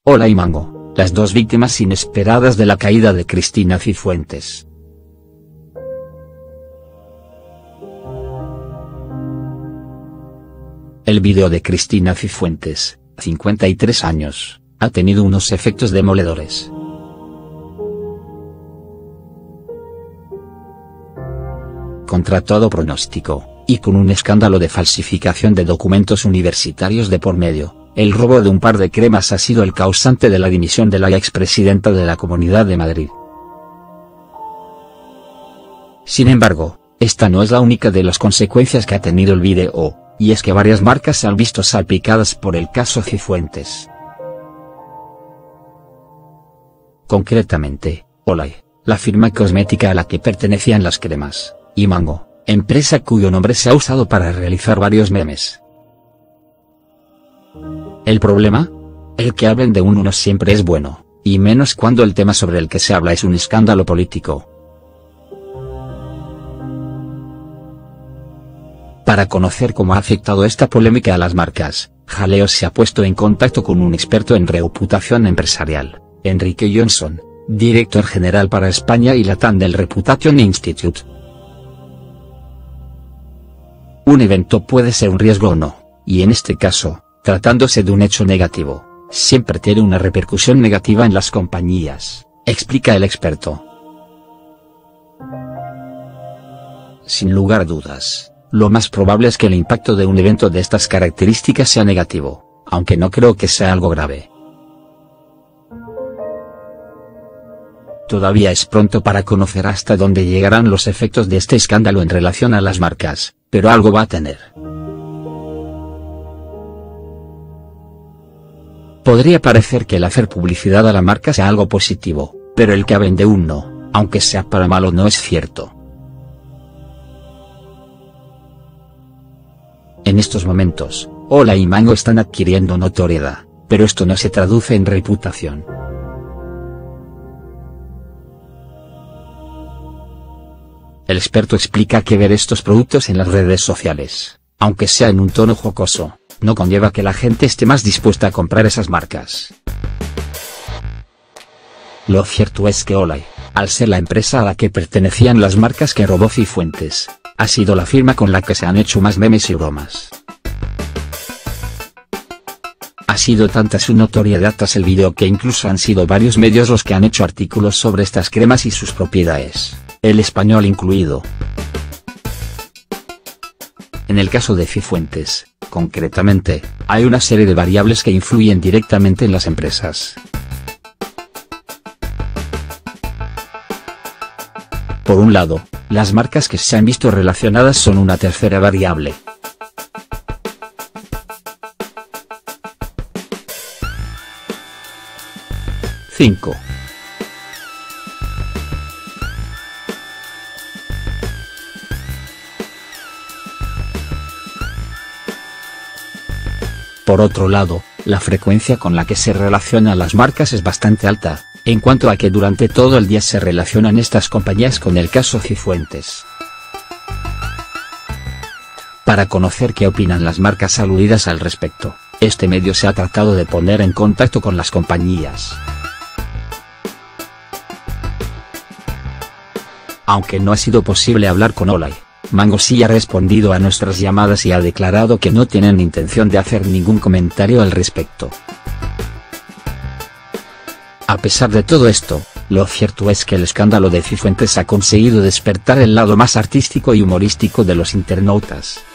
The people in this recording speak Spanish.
Ola y Mango, las dos víctimas inesperadas de la caída de Cristina Cifuentes. El vídeo de Cristina Cifuentes, 53 años, ha tenido unos efectos demoledores. Contra todo pronóstico, y con un escándalo de falsificación de documentos universitarios de por medio, el robo de un par de cremas ha sido el causante de la dimisión de la expresidenta de la Comunidad de Madrid. Sin embargo, esta no es la única de las consecuencias que ha tenido el vídeo, y es que varias marcas se han visto salpicadas por el caso Cifuentes. Concretamente, Olay, la firma cosmética a la que pertenecían las cremas, y Mango, empresa cuyo nombre se ha usado para realizar varios memes. ¿El problema? El que hablen de uno no siempre es bueno, y menos cuando el tema sobre el que se habla es un escándalo político. Para conocer cómo ha afectado esta polémica a las marcas, Jaleo se ha puesto en contacto con un experto en reputación empresarial, Enrique Johnson, director general para España y Latam del Reputation Institute. Un evento puede ser un riesgo o no, y en este caso, tratándose de un hecho negativo, siempre tiene una repercusión negativa en las compañías, explica el experto. Sin lugar a dudas, lo más probable es que el impacto de un evento de estas características sea negativo, aunque no creo que sea algo grave. Todavía es pronto para conocer hasta dónde llegarán los efectos de este escándalo en relación a las marcas, pero algo va a tener. Podría parecer que el hacer publicidad a la marca sea algo positivo, pero el que hablen de un no, aunque sea para malo, no es cierto. En estos momentos, Ola y Mango están adquiriendo notoriedad, pero esto no se traduce en reputación. El experto explica que ver estos productos en las redes sociales, aunque sea en un tono jocoso, no conlleva que la gente esté más dispuesta a comprar esas marcas. Lo cierto es que Olay, al ser la empresa a la que pertenecían las marcas que robó Cifuentes, ha sido la firma con la que se han hecho más memes y bromas. Ha sido tanta su notoriedad tras el vídeo que incluso han sido varios medios los que han hecho artículos sobre estas cremas y sus propiedades, El Español incluido. En el caso de Cifuentes, concretamente, hay una serie de variables que influyen directamente en las empresas. Por un lado, las marcas que se han visto relacionadas son una tercera variable. (5) Por otro lado, la frecuencia con la que se relacionan las marcas es bastante alta, en cuanto a que durante todo el día se relacionan estas compañías con el caso Cifuentes. Para conocer qué opinan las marcas aludidas al respecto, este medio se ha tratado de poner en contacto con las compañías. Aunque no ha sido posible hablar con Olay, Mango sí ha respondido a nuestras llamadas y ha declarado que no tienen intención de hacer ningún comentario al respecto. A pesar de todo esto, lo cierto es que el escándalo de Cifuentes ha conseguido despertar el lado más artístico y humorístico de los internautas.